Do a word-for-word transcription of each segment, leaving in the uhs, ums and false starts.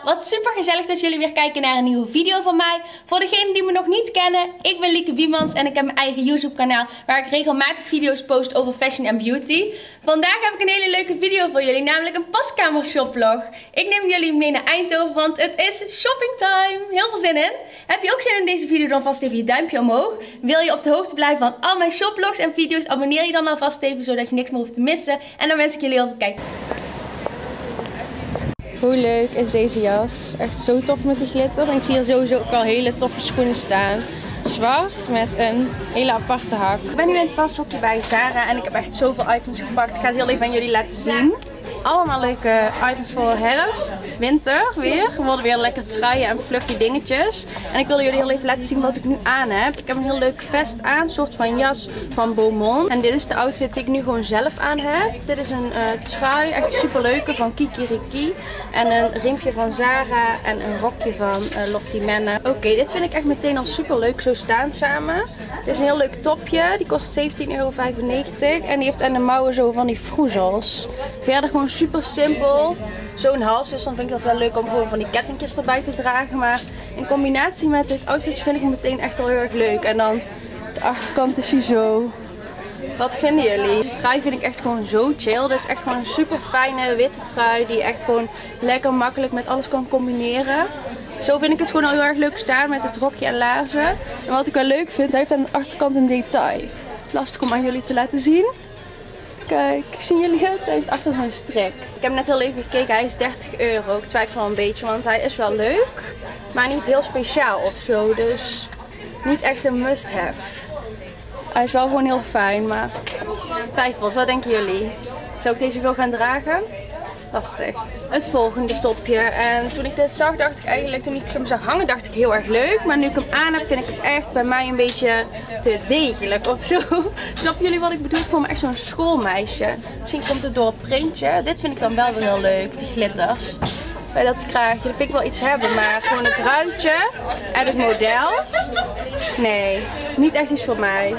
Wat super gezellig dat jullie weer kijken naar een nieuwe video van mij. Voor degenen die me nog niet kennen, ik ben Lieke Biemans en ik heb mijn eigen YouTube kanaal waar ik regelmatig video's post over fashion en beauty. Vandaag heb ik een hele leuke video voor jullie, namelijk een paskamer shoplog. Ik neem jullie mee naar Eindhoven, want het is shopping time. Heel veel zin in. Heb je ook zin in deze video, dan vast even je duimpje omhoog. Wil je op de hoogte blijven van al mijn shoplogs en video's, abonneer je dan alvast even zodat je niks meer hoeft te missen. En dan wens ik jullie heel veel kijkplezier. Hoe leuk is deze jas? Echt zo tof met die glitter. En ik zie hier sowieso ook al hele toffe schoenen staan. Zwart met een hele aparte hak. Ik ben nu in het pashokje bij Zara en ik heb echt zoveel items gepakt. Ik ga ze heel even aan jullie laten zien. Allemaal leuke items voor herfst, winter weer. We worden weer lekker truien en fluffy dingetjes. En ik wilde jullie heel even laten zien wat ik nu aan heb. Ik heb een heel leuk vest aan, een soort van jas van Beaumont. En dit is de outfit die ik nu gewoon zelf aan heb. Dit is een uh, trui, echt super leuke van Kikiriki. En een riempje van Zara en een rokje van uh, Lofty Manor. Oké, okay, dit vind ik echt meteen al super leuk zo staan samen. Dit is een heel leuk topje, die kost zeventien euro vijfennegentig. En die heeft aan de mouwen zo van die vroezels. Verder gewoon super simpel. Zo'n hals, dus dan vind ik dat wel leuk om gewoon van die kettingjes erbij te dragen. Maar in combinatie met dit outfitje vind ik hem meteen echt wel heel erg leuk. En dan de achterkant is hij zo. Wat vinden jullie? Deze trui vind ik echt gewoon zo chill. Dit is echt gewoon een super fijne witte trui die je echt gewoon lekker makkelijk met alles kan combineren. Zo vind ik het gewoon al heel erg leuk staan met het rokje en laarzen. En wat ik wel leuk vind, hij heeft aan de achterkant een detail. Lastig om aan jullie te laten zien. Kijk, zien jullie het? Hij heeft achter zo'n strik. Ik heb net heel even gekeken, hij is dertig euro. Ik twijfel al een beetje, want hij is wel leuk. Maar niet heel speciaal of zo, dus niet echt een must-have. Hij is wel gewoon heel fijn, maar twijfels, wat denken jullie? Zou ik deze wel gaan dragen? Lastig. Het volgende topje. En toen ik dit zag, dacht ik eigenlijk, toen ik hem zag hangen, dacht ik heel erg leuk. Maar nu ik hem aan heb, vind ik hem echt bij mij een beetje te degelijk of zo. Snappen jullie wat ik bedoel? Ik voel me echt zo'n schoolmeisje. Misschien komt het door het printje. Dit vind ik dan wel weer heel leuk, die glitters. Bij dat kraagje, dat vind ik wel iets hebben, maar gewoon het ruitje en het model. Nee, niet echt iets voor mij.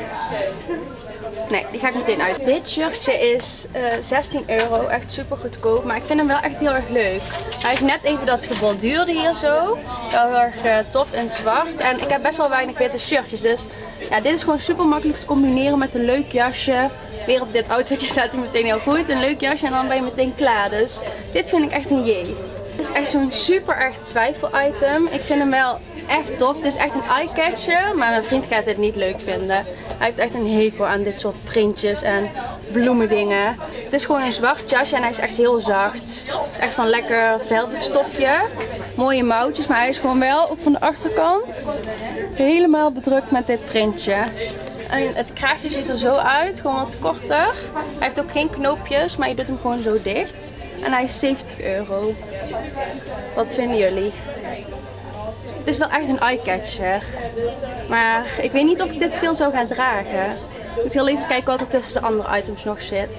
Nee, die ga ik meteen uit. Dit shirtje is uh, zestien euro, echt super goedkoop, maar ik vind hem wel echt heel erg leuk. Hij heeft net even dat geborduurde hier zo, wel heel erg uh, tof in zwart. En ik heb best wel weinig witte shirtjes, dus ja, dit is gewoon super makkelijk te combineren met een leuk jasje. Weer op dit outfitje staat hij meteen heel goed, een leuk jasje en dan ben je meteen klaar. Dus dit vind ik echt een jee. Dit is echt zo'n super erg twijfel item. Ik vind hem wel echt tof. Dit is echt een eye-catcher, maar mijn vriend gaat dit niet leuk vinden. Hij heeft echt een hekel aan dit soort printjes en bloemendingen. Het is gewoon een zwart jasje en hij is echt heel zacht. Het is echt van lekker velvet stofje. Mooie mouwtjes, maar hij is gewoon wel ook van de achterkant helemaal bedrukt met dit printje. En het kraagje ziet er zo uit, gewoon wat korter. Hij heeft ook geen knoopjes, maar je doet hem gewoon zo dicht. En hij is zeventig euro. Wat vinden jullie? Het is wel echt een eye-catcher. Maar ik weet niet of ik dit veel zou gaan dragen. Ik moet heel even kijken wat er tussen de andere items nog zit.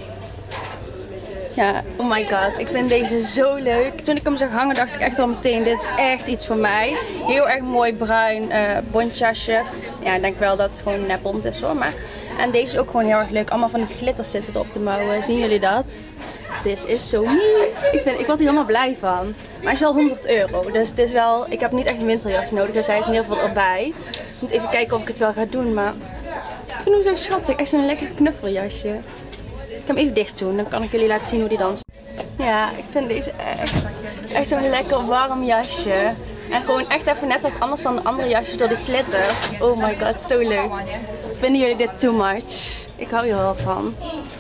Ja, oh my god, ik vind deze zo leuk. Toen ik hem zag hangen dacht ik echt al meteen, dit is echt iets voor mij. Heel erg mooi bruin uh, bontjasje. Ja, ik denk wel dat het gewoon net bont is hoor. Maar... En deze is ook gewoon heel erg leuk. Allemaal van die glitters zitten er op de mouwen. Zien jullie dat? Dit is zo lief. Ik, vind, ik word hier helemaal blij van. Maar hij is wel honderd euro. Dus het is wel, ik heb niet echt een winterjas nodig. Dus hij is in ieder geval erbij. Ik moet even kijken of ik het wel ga doen. Maar ik vind hem zo schattig. Echt zo'n lekker knuffeljasje. Ik ga hem even dicht doen. Dan kan ik jullie laten zien hoe die danst. Ja, ik vind deze echt, echt zo'n lekker warm jasje. En gewoon echt even net wat anders dan de andere jasjes door de glitters. Oh my god, zo leuk. Vinden jullie dit too much? Ik hou hier wel van.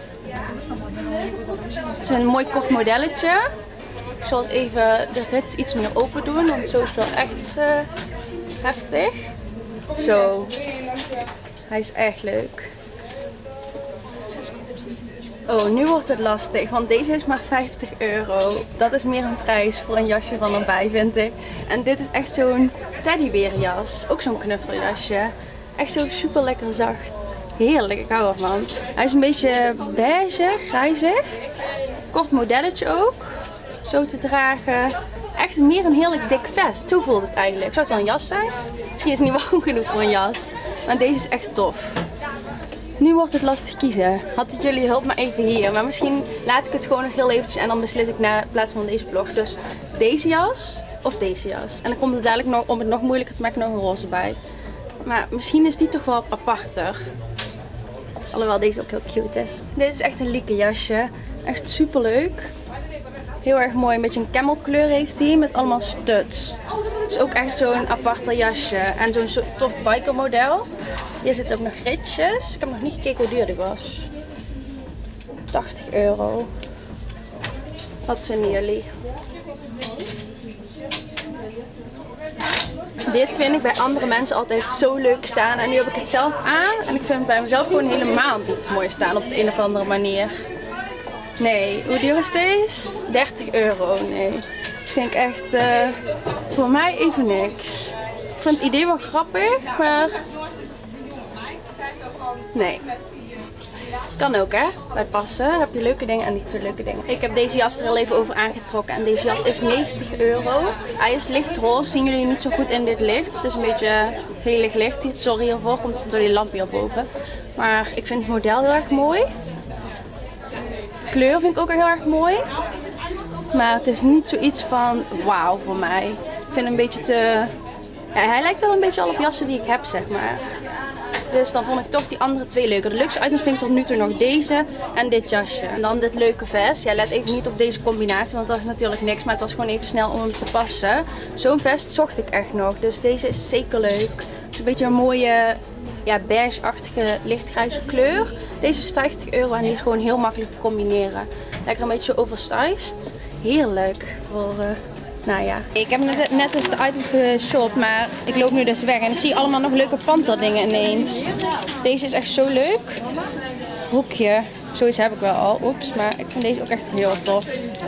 Het is een mooi kort modelletje. Ik zal even de rits iets meer open doen, want zo is het wel echt uh, heftig. Zo. Hij is echt leuk. Oh, nu wordt het lastig, want deze is maar vijftig euro. Dat is meer een prijs voor een jasje van erbij, vind ik. En dit is echt zo'n teddybeerjas. Ook zo'n knuffeljasje. Echt zo super lekker zacht. Heerlijk, ik hou ervan. Hij is een beetje beige, grijzig. Kort modelletje ook. Zo te dragen. Echt meer een heerlijk dik vest. Zo voelt het eigenlijk. Zou het wel een jas zijn? Misschien is het niet warm genoeg voor een jas. Maar deze is echt tof. Nu wordt het lastig kiezen. Had ik jullie hulp maar even hier. Maar misschien laat ik het gewoon nog heel eventjes en dan beslis ik na plaats van deze vlog. Dus deze jas of deze jas. En dan komt het dadelijk nog, om het nog moeilijker te maken, nog een roze bij. Maar misschien is die toch wel wat aparter. Alhoewel deze ook heel cute is. Dit is echt een lieke jasje. Echt super leuk. Heel erg mooi. Een beetje een camelkleur heeft hij. Met allemaal studs. Het is ook echt zo'n aparter jasje. En zo'n zo tof biker model. Hier zitten ook nog ritjes. Ik heb nog niet gekeken hoe duur die was. tachtig euro. Wat vinden jullie? Dit vind ik bij andere mensen altijd zo leuk staan. En nu heb ik het zelf aan. En ik vind het bij mezelf gewoon helemaal niet mooi staan op de een of andere manier. Nee, hoe duur is deze? dertig euro, nee. Dat vind ik echt uh, voor mij even niks. Ik vind het idee wel grappig, maar nee. Kan ook hè, bij passen. Dan heb je leuke dingen en niet zo leuke dingen. Ik heb deze jas er al even over aangetrokken en deze jas is negentig euro. Hij is lichtroze, zien jullie niet zo goed in dit licht. Het is een beetje gelig licht. Sorry hiervoor, komt door die lamp hierboven. Maar ik vind het model heel erg mooi. De kleur vind ik ook heel erg mooi. Maar het is niet zoiets van wauw voor mij. Ik vind een beetje te... Ja, hij lijkt wel een beetje al op jassen die ik heb, zeg maar. Dus dan vond ik toch die andere twee leuker. De leukste items vind ik tot nu toe nog deze en dit jasje. En dan dit leuke vest. Ja, let even niet op deze combinatie, want dat is natuurlijk niks. Maar het was gewoon even snel om hem te passen. Zo'n vest zocht ik echt nog. Dus deze is zeker leuk. Het is een beetje een mooie, ja, beige-achtige lichtgrijze kleur. Deze is vijftig euro en die is gewoon heel makkelijk te combineren. Lekker een beetje oversized. Heerlijk voor... Uh, Nou ja, ik heb net, net dus de item geshopt, maar ik loop nu dus weg en ik zie allemaal nog leuke panter dingen ineens. Deze is echt zo leuk. Hoekje, zoiets heb ik wel al, oeps, maar ik vind deze ook echt heel tof.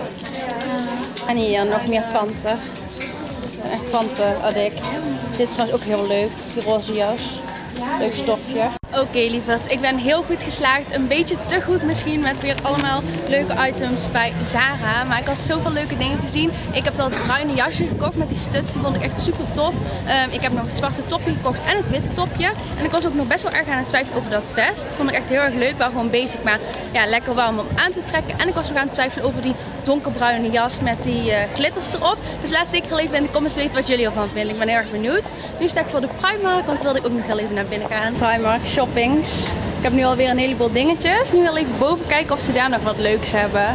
En hier nog meer panter. Echt panter addict. Dit is trouwens ook heel leuk, die roze jas. Leuk stofje. Oké okay, lieverd, ik ben heel goed geslaagd. Een beetje te goed misschien met weer allemaal leuke items bij Zara. Maar ik had zoveel leuke dingen gezien. Ik heb dat bruine jasje gekocht met die studs. Die vond ik echt super tof. Um, ik heb nog het zwarte topje gekocht en het witte topje. En ik was ook nog best wel erg aan het twijfelen over dat vest. Dat vond ik echt heel erg leuk. Wel gewoon basic, maar ja, lekker warm om aan te trekken. En ik was ook aan het twijfelen over die donkerbruine jas met die uh, glitters erop. Dus laat zeker even in de comments weten wat jullie ervan vinden. Ik ben heel erg benieuwd. Nu sta ik voor de Primark, want dan wilde ik ook nog heel even naar binnen gaan. Primark shoppings. Ik heb nu alweer een heleboel dingetjes. Nu wil even boven kijken of ze daar nog wat leuks hebben.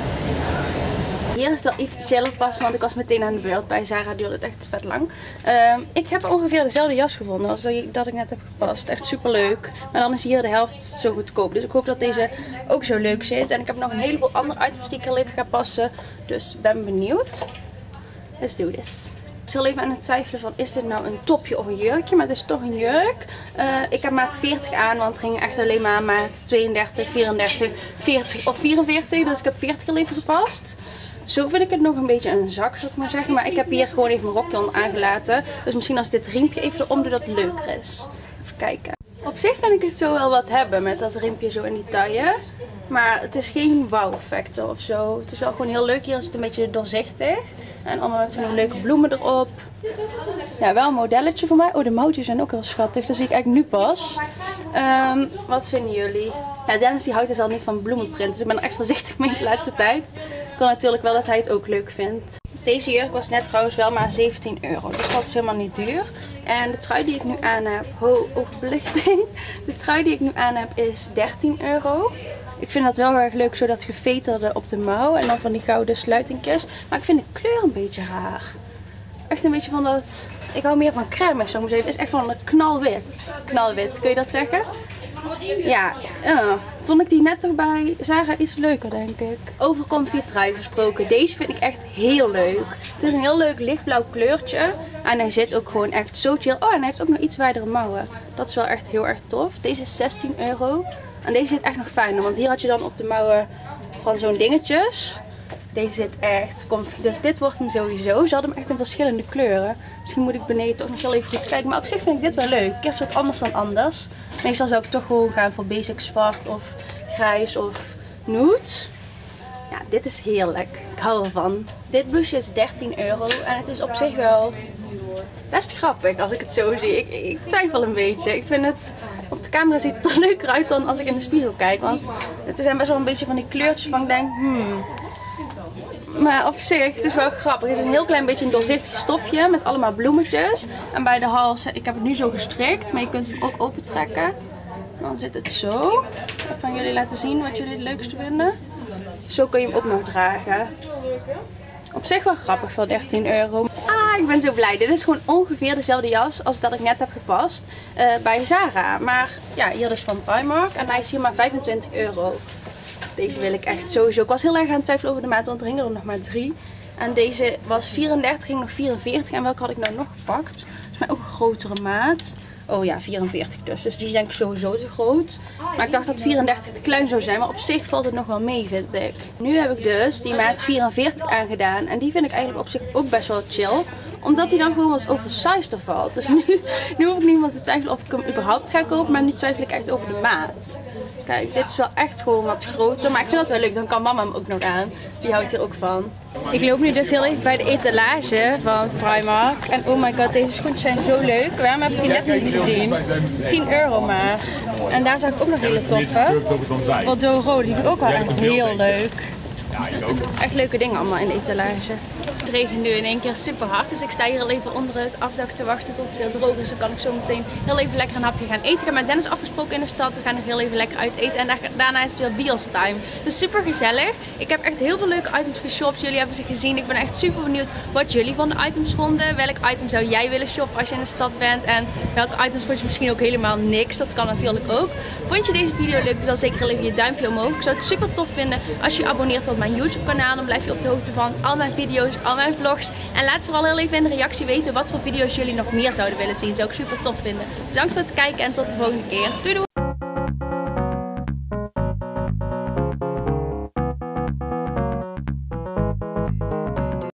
Hier is het wel iets chiller passen, want ik was meteen aan de beurt. Bij Zara duurde het echt vet lang. Um, ik heb ongeveer dezelfde jas gevonden als dat ik net heb gepast. Echt super leuk. Maar dan is hier de helft zo goedkoop. Dus ik hoop dat deze ook zo leuk zit. En ik heb nog een heleboel andere items die ik er even ga passen. Dus ben benieuwd. Let's do this. Ik was heel even aan het twijfelen van, is dit nou een topje of een jurkje? Maar het is toch een jurk. Uh, ik heb maat veertig aan, want het ging echt alleen maar maat tweeëndertig, vierendertig, veertig of vierenveertig. Dus ik heb veertig er even gepast. Zo vind ik het nog een beetje een zak, zou ik maar zeggen. Maar ik heb hier gewoon even mijn rokje onder aangelaten. Dus misschien als dit riempje even erom doe, dat het leuker is. Even kijken. Op zich vind ik het zo wel wat hebben met dat riempje zo in die taille. Maar het is geen wow factor of zo. Het is wel gewoon heel leuk. Hier is het een beetje doorzichtig. En allemaal met zo'n leuke bloemen erop. Ja, wel een modelletje voor mij. Oh, de mouwtjes zijn ook heel schattig. Dat zie ik eigenlijk nu pas. Um, wat vinden jullie? Ja, Dennis die houdt dus al niet van bloemenprint. Dus ik ben er echt voorzichtig mee de laatste tijd. Ik wil natuurlijk wel dat hij het ook leuk vindt. Deze jurk was net trouwens wel maar zeventien euro. Dus dat is helemaal niet duur. En de trui die ik nu aan heb, ho, overbelichting. De trui die ik nu aan heb is dertien euro. Ik vind dat wel heel erg leuk, zo dat geveterde op de mouw. En dan van die gouden sluitingjes. Maar ik vind de kleur een beetje raar. Echt een beetje van dat... Ik hou meer van crème, zo moet ik zeggen. Het is echt van een knalwit. Knalwit, kun je dat zeggen? Ja, uh, vond ik die net toch bij Zara iets leuker, denk ik. Over comfy trui gesproken. Deze vind ik echt heel leuk. Het is een heel leuk lichtblauw kleurtje. En hij zit ook gewoon echt zo chill. Oh, en hij heeft ook nog iets wijdere mouwen. Dat is wel echt heel erg tof. Deze is zestien euro. En deze zit echt nog fijner. Want hier had je dan op de mouwen van zo'n dingetjes. Deze zit echt comfy. Dus dit wordt hem sowieso. Ze hadden hem echt in verschillende kleuren. Misschien moet ik beneden toch nog heel even goed kijken. Maar op zich vind ik dit wel leuk. Ik heb wat anders dan anders. Meestal zou ik toch gewoon gaan voor basic zwart of grijs of nude. Ja, dit is heerlijk. Ik hou ervan. Dit blouseje is dertien euro. En het is op zich wel best grappig als ik het zo zie. Ik, ik twijfel een beetje. Ik vind het... Op de camera ziet het er leuker uit dan als ik in de spiegel kijk. Want het zijn best wel een beetje van die kleurtjes van ik denk... Hmm, Maar op zich, het is wel grappig. Het is een heel klein beetje een doorzichtig stofje met allemaal bloemetjes. En bij de hals, ik heb het nu zo gestrikt, maar je kunt hem ook opentrekken. Dan zit het zo. Ik ga jullie laten zien wat jullie het leukste vinden. Zo kun je hem ook nog dragen. Op zich wel grappig voor dertien euro. Ah, ik ben zo blij. Dit is gewoon ongeveer dezelfde jas als dat ik net heb gepast uh, bij Zara. Maar ja, hier dus van Primark. En hij is hier maar vijfentwintig euro. Deze wil ik echt sowieso. Ik was heel erg aan het twijfelen over de maat, want er hingen er nog maar drie. En deze was vierendertig, ging nog vierenveertig. En welke had ik nou nog gepakt? Volgens mij ook een grotere maat. Oh ja, vierenveertig dus. Dus die is denk ik sowieso te groot. Maar ik dacht dat vierendertig te klein zou zijn. Maar op zich valt het nog wel mee, vind ik. Nu heb ik dus die maat vierenveertig aangedaan. En die vind ik eigenlijk op zich ook best wel chill. Omdat hij dan gewoon wat oversized valt. Dus nu, nu hoef ik niet meer te twijfelen of ik hem überhaupt ga kopen. Maar nu twijfel ik echt over de maat. Kijk, dit is wel echt gewoon wat groter. Maar ik vind dat wel leuk. Dan kan mama hem ook nog aan. Die houdt hier ook van. Ik loop nu dus heel even bij de etalage van Primark. En oh my god, deze schoentjes zijn zo leuk. Waarom heb ik die net niet gezien? tien euro maar. En daar zag ik ook nog hele toffe. Bordeaux rood, die vind ik ook wel echt heel leuk. Echt leuke dingen allemaal in de etalage. Het regent nu in één keer super hard, dus ik sta hier al even onder het afdak te wachten tot het weer droog is. Dan kan ik zo meteen heel even lekker een hapje gaan eten. Ik heb met Dennis afgesproken in de stad, we gaan nog heel even lekker uit eten. En daarna is het weer Bios time. Dus super gezellig. Ik heb echt heel veel leuke items geshopt, jullie hebben ze gezien. Ik ben echt super benieuwd wat jullie van de items vonden. Welk item zou jij willen shoppen als je in de stad bent? En welke items vond je misschien ook helemaal niks? Dat kan natuurlijk ook. Vond je deze video leuk? Dan zeker heel even je duimpje omhoog. Ik zou het super tof vinden als je je abonneert op mijn YouTube kanaal. Dan blijf je op de hoogte van al mijn video's, al mijn vlogs. En laat vooral heel even in de reactie weten wat voor video's jullie nog meer zouden willen zien. Zou ik super tof vinden. Bedankt voor het kijken en tot de volgende keer. Doei doei!